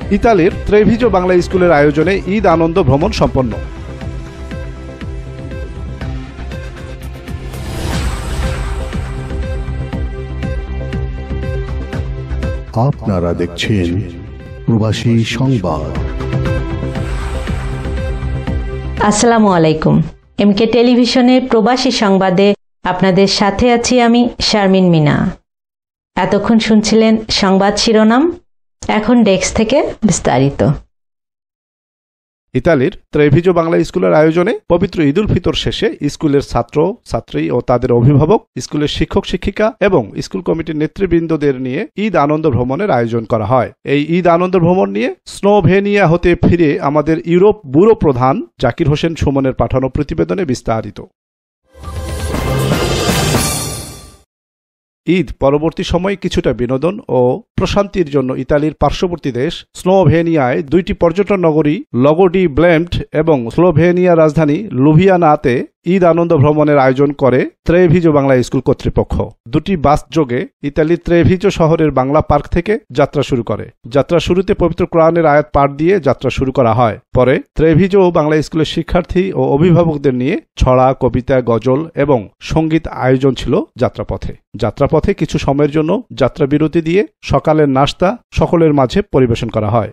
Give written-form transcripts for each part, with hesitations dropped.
ইতালির ত্রেভিজো বাংলা স্কুলের আয়োজনে ঈদ আনন্দ ভ্রমণ সম্পন্ন। আপনারা দেখছেন প্রবাসী সংবাদ। আসসালামু আলাইকুম। এমকে টেলিভিশনের প্রবাসী সংবাদে আপনাদের সাথে আছি আমি শারমিন মিনা। এতক্ষণ শুনছিলেন সংবাদ শিরোনাম, এখন ডেস্ক থেকে বিস্তারিত। ইতালির ত্রেভিজো বাংলা স্কুলের আয়োজনে পবিত্র ঈদুল ফিতর শেষে স্কুলের ছাত্র ছাত্রী ও তাদের অভিভাবক, স্কুলের শিক্ষক শিক্ষিকা এবং স্কুল কমিটির নেতৃবৃন্দদের নিয়ে ঈদ আনন্দ ভ্রমণের আয়োজন করা হয়। এই ঈদ আনন্দ ভ্রমণ নিয়ে স্লোভেনিয়া হতে ফিরে আমাদের ইউরোপ ব্যুরো প্রধান জাকির হোসেন সুমনের পাঠানো প্রতিবেদনে বিস্তারিত। ঈদ পরবর্তী সময়ে কিছুটা বিনোদন ও প্রশান্তির জন্য ইতালির পার্শ্ববর্তী দেশ স্লোভেনিয়ায় দুইটি পর্যটন নগরী লগোডি ব্লেমড এবং স্লোভেনিয়ার রাজধানী লুভিয়ানাতে ঈদ আনন্দ ভ্রমণের আয়োজন করে ত্রেভিজো বাংলা স্কুল কর্তৃপক্ষ। দুটি বাস যোগে ইতালির ত্রেভিজো শহরের বাংলা পার্ক থেকে যাত্রা শুরু করে। যাত্রা শুরুতে পবিত্র কোরআনের আয়াত পাঠ দিয়ে যাত্রা শুরু করা হয়। পরে ত্রেভিজো বাংলা স্কুলের শিক্ষার্থী ও অভিভাবকদের নিয়ে ছড়া, কবিতা, গজল এবং সঙ্গীত আয়োজন ছিল যাত্রাপথে। যাত্রাপথে কিছু সময়ের জন্য যাত্রা বিরতি দিয়ে সকালের নাস্তা সকলের মাঝে পরিবেশন করা হয়।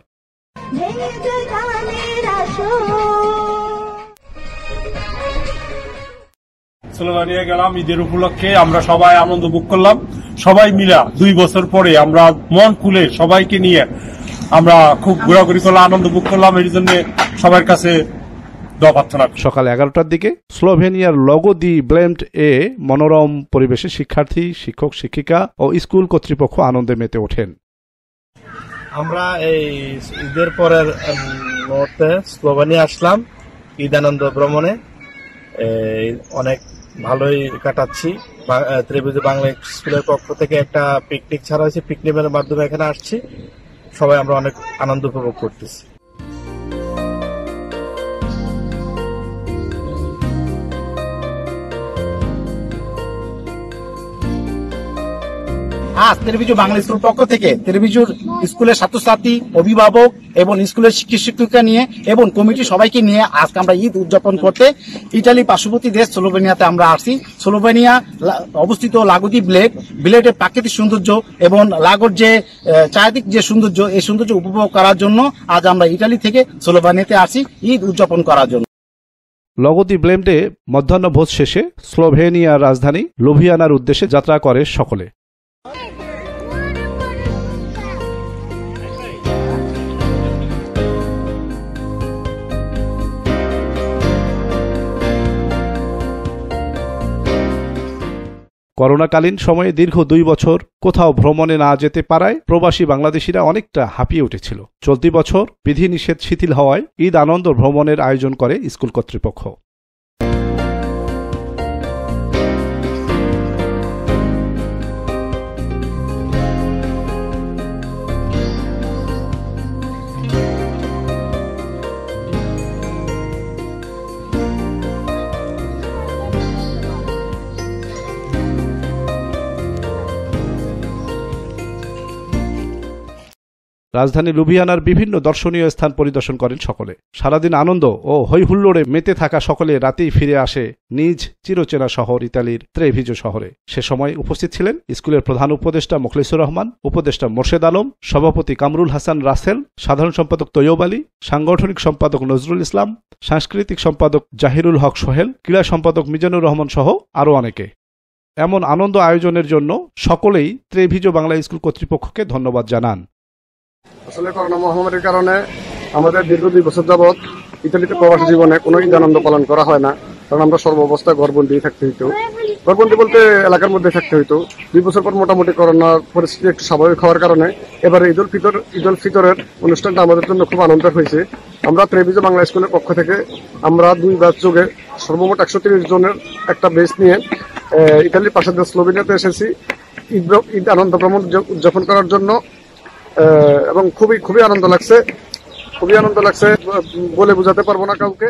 স্লোভেনিয়া গেলাম ঈদের উপলক্ষে, আমরা সবাই আনন্দ ভোগ করলাম। সবাই মিলা 2 বছর পরে আমরা মন খুলে সবাইকে নিয়ে আমরা খুব ঘোরাঘুরি করলাম, আনন্দ ভোগ করলাম। এর জন্য সবার কাছে দোয়া প্রার্থনা। সকাল 11টার দিকে স্লোভেনিয়ার লগো দি ব্লেমড এ মনোরম পরিবেশে শিক্ষার্থী, শিক্ষক শিক্ষিকা ও স্কুল কর্তৃপক্ষ আনন্দে মেতে ওঠেন। আমরা এই ঈদের পরের মুহূর্তে স্লোভেনিয়া আসলাম ঈদ আনন্দ ভ্রমণে। অনেক ভালোই কাটাচ্ছি। ত্রিভুজ বাংলা স্কুলের পক্ষ থেকে একটা পিকনিক ছাড়া হয়েছে, পিকনিকের মাধ্যমে এখানে আসছি। সবাই আমরা অনেক আনন্দ উপভোগ করতেছি। আজ ত্রিভুজ বাংলা স্কুল পক্ষ থেকে ত্রিভুজুর স্কুলের ছাত্রছাত্রী, অভিভাবক এবং স্কুলের শিক্ষক শিক্ষিকা নিয়ে এবং কমিটি সবাইকে নিয়ে আজকে আমরা ঈদ উদযাপন করতে ইটালি পার্শ্ববর্তী দেশ স্লোভেনিয়াতে আমরা আসছি। স্লোভেনিয়া অবস্থিত লাগোদি ব্লেডের প্রাকৃতিক সৌন্দর্য এবং লাগোর যে চারিদিক যে সৌন্দর্য, এই সৌন্দর্য উপভোগ করার জন্য আজ আমরা ইটালি থেকে স্লোভেনিয়াতে আসি ঈদ উদযাপন করার জন্য। লগোদি ব্লেমডে মধ্যাহ্নভোজ শেষে স্লোভেনিয়ার রাজধানী লুভিয়ানার উদ্দেশ্যে যাত্রা করে সকলে। করোনাকালীন সময়ে দীর্ঘ 2 বছর কোথাও ভ্রমণে না যেতে পারায় প্রবাসী বাংলাদেশিরা অনেকটা হাঁপিয়ে উঠেছিল। চলতি বছর বিধিনিষেধ শিথিল হওয়ায় ঈদ আনন্দ ভ্রমণের আয়োজন করে স্কুল কর্তৃপক্ষ। রাজধানী লুভিয়ানার বিভিন্ন দর্শনীয় স্থান পরিদর্শন করেন সকলে। সারাদিন আনন্দ ও হৈহুল্লোড়ে মেতে থাকা সকলে রাতেই ফিরে আসে নিজ চিরচেনা শহর ইতালির ত্রেভিজো শহরে। সে সময় উপস্থিত ছিলেন স্কুলের প্রধান উপদেষ্টা মোখলেসুর রহমান, উপদেষ্টা মোর্শেদ আলম, সভাপতি কামরুল হাসান রাসেল, সাধারণ সম্পাদক তৈয়ব আলী, সাংগঠনিক সম্পাদক নজরুল ইসলাম, সাংস্কৃতিক সম্পাদক জাহিরুল হক সোহেল, ক্রীড়া সম্পাদক মিজানুর রহমান সহ আরও অনেকে। এমন আনন্দ আয়োজনের জন্য সকলেই ত্রেভিজো বাংলা স্কুল কর্তৃপক্ষকে ধন্যবাদ জানান। আসলে করোনা মহামারীর কারণে আমাদের দীর্ঘ 2 বছর যাবৎ ইতালিতে প্রবাসী জীবনে কোনো ঈদ আনন্দ পালন করা হয় না, কারণ আমরা সর্বাবস্থায় ঘরবন্দি থাকতে হইতো। ঘরবন্দি বলতে এলাকার মধ্যে থাকতে হইতো। 2 বছর পর মোটামুটি করোনার পরিস্থিতি একটু স্বাভাবিক হওয়ার কারণে এবারে ঈদুল ফিতরের অনুষ্ঠানটা আমাদের জন্য খুব আনন্দের হয়েছে। আমরা ত্রেভিজো বাংলা স্কুলের পক্ষ থেকে আমরা 2 ব্যাচ যোগে সর্বমোট 130 জনের একটা বেচ নিয়ে ইতালির পাশের দেশ স্লোভেনিয়াতে এসেছি ঈদ আনন্দ ভ্রমণ উদযাপন করার জন্য। এবং খুবই আনন্দ লাগছে, বলে বোঝাতে পারবো না কাউকে।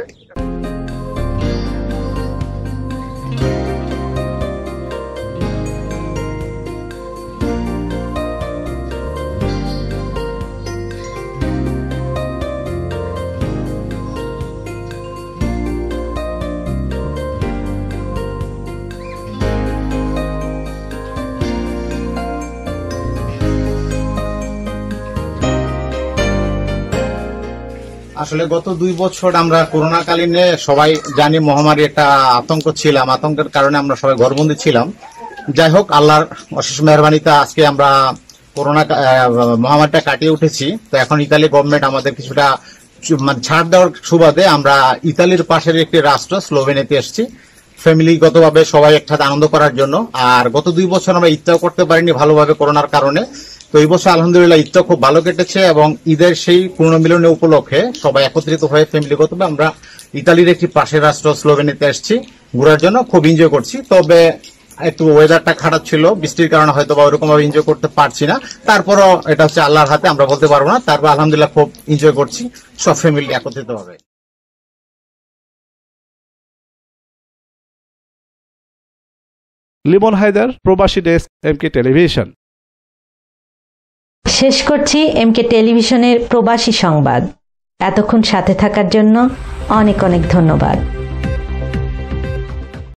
আসলে গত 2 বছর আমরা করোনা কালীনে সবাই জানি মহামারী একটা আতঙ্ক ছিলাম, আতঙ্কের কারণে আমরা সবাই ঘরবন্দি ছিলাম। যাই হোক, আল্লাহর অশেষ মেহরবানিতে আজকে আমরা করোনা মহামারীটা কাটিয়ে উঠেছি। তো এখন ইতালি গভর্নমেন্ট আমাদের কিছুটা ছাড় দেওয়ার সুবাদে আমরা ইতালির পাশের একটি রাষ্ট্র স্লোভেনিয়াতে এসেছি ফ্যামিলিগতভাবে সবাই একসাথে আনন্দ করার জন্য। আর গত 2 বছর আমরা ঈদটাও করতে পারিনি ভালোভাবে করোনার কারণে। তো এই বছর আলহামদুলিল্লাহ ঈদটা খুব ভালো কেটেছে এবং ঈদের সেই পুনর্মিলনের উপলক্ষে সবাই একত্রিত হয়ে ফ্যামিলিগতভাবে আমরা ইতালির একটি পাশের রাষ্ট্র স্লোভেনিয়াতে এসেছি ঘোরার জন্য, খুব এনজয় করছি। তবে একটু ওয়েদারটা খারাপ ছিল, বৃষ্টির কারণে হয়তো বা ওরকম ভাবে এনজয় করতে পারছি না। তারপরও এটা হচ্ছে আল্লাহর হাতে, আমরা বলতে পারবো না। তারপর আলহামদুলিল্লাহ খুব এনজয় করছি সব ফ্যামিলি একত্রিত হবে। লিমন হায়দার, প্রবাসী ডেস্ক, এমকে টেলিভিশন। শেষ করছি এমকে টেলিভিশনের প্রবাসী সংবাদ। এতক্ষণ সাথে থাকার জন্য অনেক অনেক ধন্যবাদ।